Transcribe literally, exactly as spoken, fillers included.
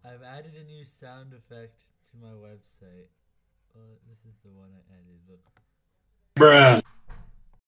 I've added a new sound effect to my website. Well, this is the one I added. Look. Bruh.